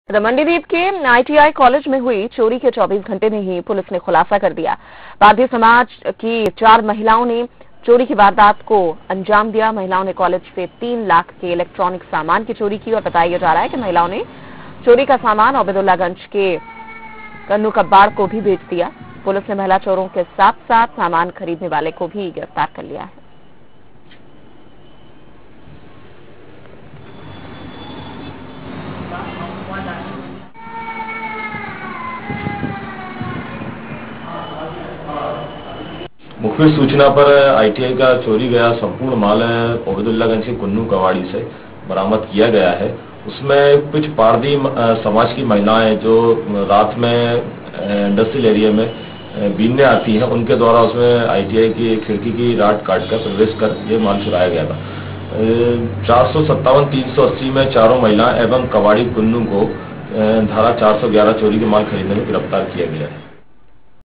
मंडीदीप के ITI college में हुई चोरी के 24 घंटे में ही पुलिस ने खुलासा कर दिया। भारतीय समाज की 4 महिलाओं ने चोरी की वारदात को अंजाम दिया। महिलाओं ने कॉलेज से 3 लाख के इलेक्ट्रॉनिक सामान की चोरी की और बताया जा रहा है कि महिलाओं ने चोरी का सामान ओबेदुल्लागंज के कन्नू कब्बाड़ को भी बेच दिया। पुलिस ने महिला चोरों के साथ साथ सामान खरीदने वाले को भी गिरफ्तार कर लिया है। मुखबिर सूचना पर आईटीआई का चोरी गया संपूर्ण माल ओबेदुल्लागंज के कुन्नू कवाड़ी से बरामद किया गया है। उसमें कुछ पारदी समाज की महिलाएं जो रात में इंडस्ट्रियल एरिया में बीनने आती हैं, उनके द्वारा उसमें आईटीआई की खिड़की की राड काटकर प्रवेश कर ये माल चुराया गया था। 457-380 में चारों महिलाएं एवं कवाड़ी कुन्नू को धारा 411 चोरी के माल खरीदने में गिरफ्तार किया गया है।